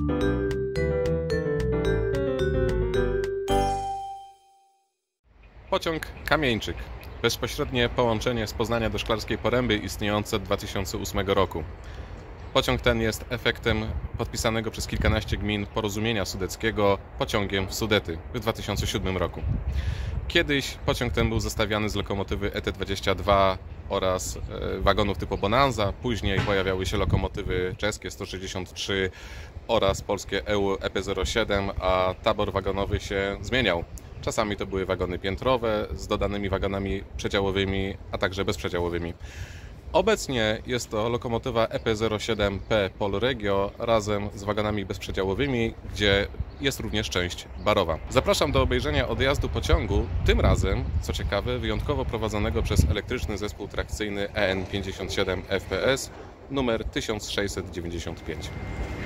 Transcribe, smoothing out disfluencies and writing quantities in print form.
Pociąg Kamieńczyk. Bezpośrednie połączenie z Poznania do Szklarskiej Poręby istniejące od 2008 roku. Pociąg ten jest efektem podpisanego przez kilkanaście gmin porozumienia sudeckiego pociągiem w Sudety w 2007 roku. Kiedyś pociąg ten był zestawiany z lokomotywy ET22 oraz wagonów typu Bonanza. Później pojawiały się lokomotywy czeskie 163 oraz polskie EU EP07, a tabor wagonowy się zmieniał. Czasami to były wagony piętrowe z dodanymi wagonami przedziałowymi, a także bezprzedziałowymi. Obecnie jest to lokomotywa EP07P Polregio razem z wagonami bezprzedziałowymi, gdzie jest również część barowa. Zapraszam do obejrzenia odjazdu pociągu, tym razem, co ciekawe, wyjątkowo prowadzonego przez elektryczny zespół trakcyjny EN57 FPS numer 1695.